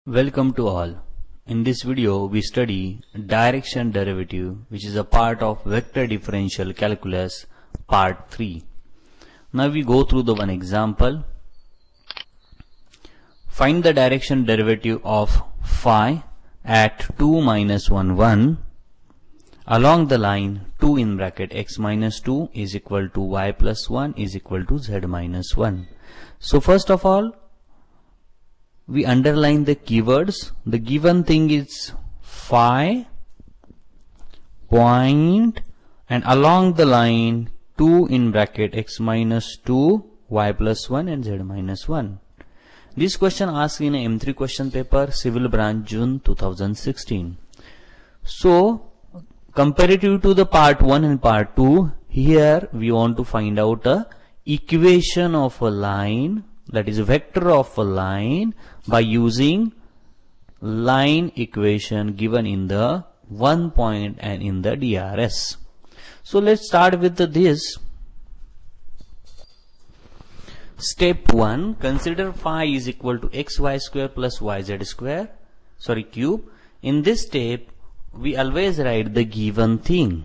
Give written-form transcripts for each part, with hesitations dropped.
Welcome to all. In this video we study direction derivative, which is a part of vector differential calculus part 3. Now we go through the one example. Find the direction derivative of phi at 2 minus 1 1 along the line 2 in bracket x minus 2 is equal to y plus 1 is equal to z minus 1. So first of all, we underline the keywords. The given thing is phi point and along the line 2 in bracket x minus 2 y plus 1 and z minus 1. This question asked in a M3 question paper, civil branch, June 2016. So comparative to the part 1 and part 2, here we want to find out a equation of a line, that is a vector of a line, by using line equation given in the 1 point and in the DRS. So let's start with this. Step 1, consider phi is equal to xy square plus yz square, cube. In this step, we always write the given thing.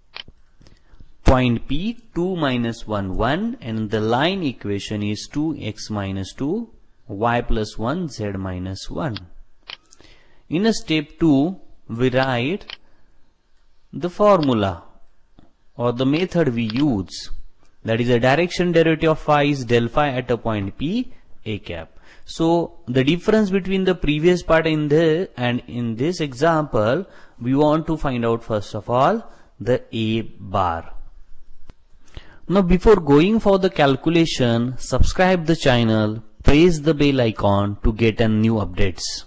Point P 2 minus 1 1 and the line equation is 2x minus 2 y plus 1 z minus 1. In a step 2, we write the formula or the method we use, that is a direction derivative of phi is del phi at a point P a cap. So the difference between the previous part and in this example, we want to find out first of all the a bar. Now before going for the calculation, subscribe the channel, press the bell icon to get a new updates.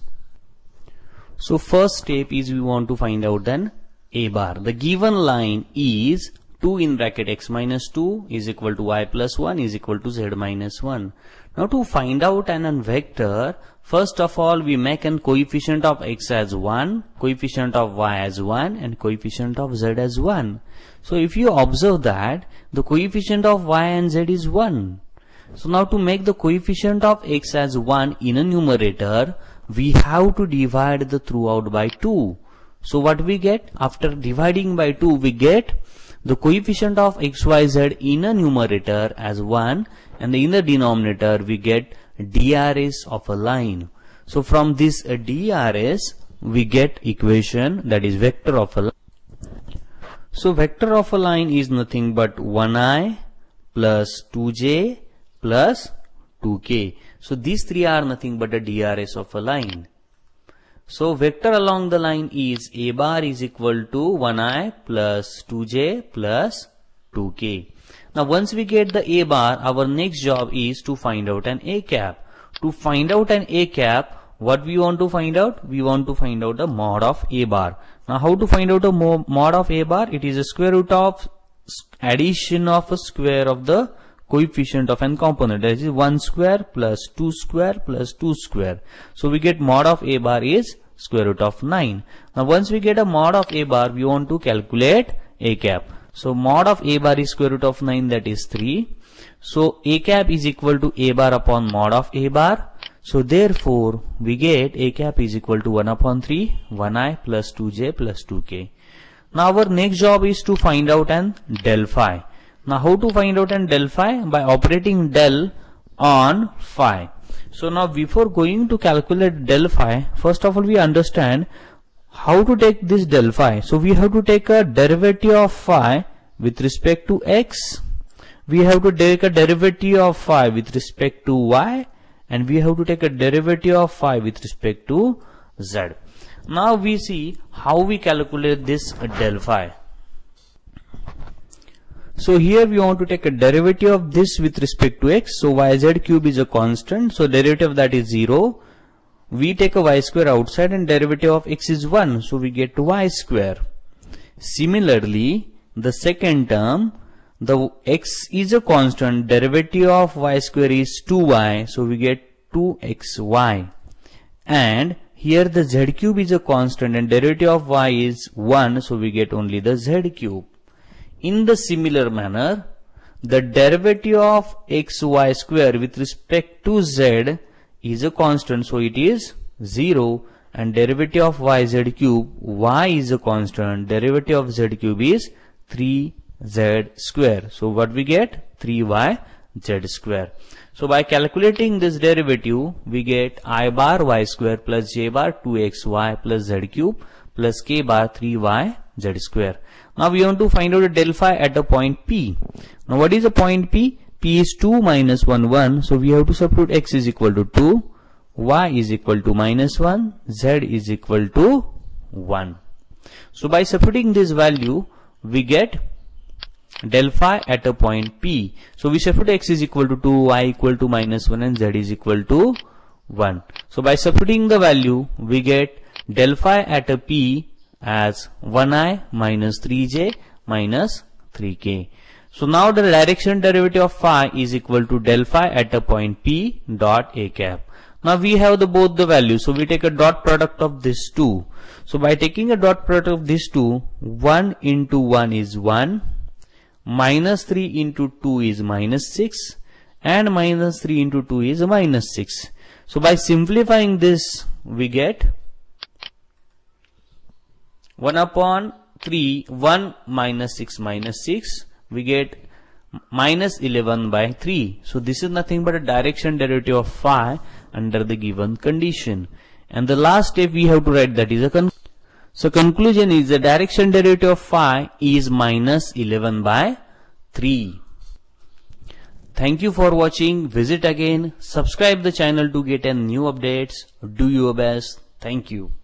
So first step is we want to find out then a bar. The given line is 2 in bracket x minus 2 is equal to y plus 1 is equal to z minus 1. Now to find out an vector, first of all we make an coefficient of x as 1, coefficient of y as 1 and coefficient of z as 1. So if you observe that the coefficient of y and z is 1. So now to make the coefficient of x as 1 in a numerator, we have to divide the throughout by 2. So what we get? After dividing by 2, we get the coefficient of xyz in a numerator as 1 and in the denominator we get DRS of a line. So from this DRS we get equation, that is vector of a line. So vector of a line is nothing but 1i plus 2j plus 2k. So these three are nothing but a DRS of a line. So vector along the line is a bar is equal to 1i plus 2j plus 2k. Now once we get the a bar, our next job is to find out an a cap. To find out an a cap, what we want to find out? We want to find out the mod of a bar. Now how to find out a mod of a bar? It is a square root of addition of a square of the coefficient of an component, that is 1 square plus 2 square plus 2 square. So we get mod of a bar is square root of 9. Now once we get a mod of a bar, we want to calculate a cap. So mod of a bar is square root of 9, that is 3. So a cap is equal to a bar upon mod of a bar. So therefore we get a cap is equal to 1 upon 3 1i plus 2j plus 2k. Now our next job is to find out an del phi. Now how to find out an del phi? By operating del on phi. So now before going to calculate del phi, first of all we understand how to take this del phi. So we have to take a derivative of phi with respect to x. We have to take a derivative of phi with respect to y. And we have to take a derivative of phi with respect to z. Now we see how we calculate this del phi. So here we want to take a derivative of this with respect to x. So yz cube is a constant. So derivative of that is 0. We take a y square outside and derivative of x is 1. So we get y square. Similarly, the second term, the x is a constant, derivative of y square is 2y, so we get 2xy. And here the z cube is a constant and derivative of y is 1, so we get only the z cube. In the similar manner, the derivative of xy square with respect to z is a constant, so it is 0, and derivative of yz cube, y is a constant, derivative of z cube is 3z square. So what we get? 3yz square. So by calculating this derivative, we get I bar y square plus j bar 2xy plus z cube plus k bar 3yz square. Now we want to find out the del phi at a point P. Now what is the point P? P is 2 minus 1, 1. So we have to substitute x is equal to 2, y is equal to minus 1, z is equal to 1. So by substituting this value, we get del phi at a point P. So we substitute x is equal to 2, y equal to minus 1, and z is equal to 1. So by substituting the value, we get del phi at a P as 1i minus 3j minus 3k. So now the direction derivative of phi is equal to del phi at a point P dot a cap. Now we have both the values, so we take a dot product of these two. So by taking a dot product of these two, 1 into 1 is 1, minus 3 into 2 is minus 6, and minus 3 into 2 is minus 6. So by simplifying this, we get 1 upon 3, 1 minus 6, we get minus 11 by 3. So this is nothing but a direction derivative of phi under the given condition. And the last step we have to write, that is a conclusion. So conclusion is the direction derivative of phi is minus 11 by 3. Thank you for watching. Visit again. Subscribe the channel to get new updates. Do your best. Thank you.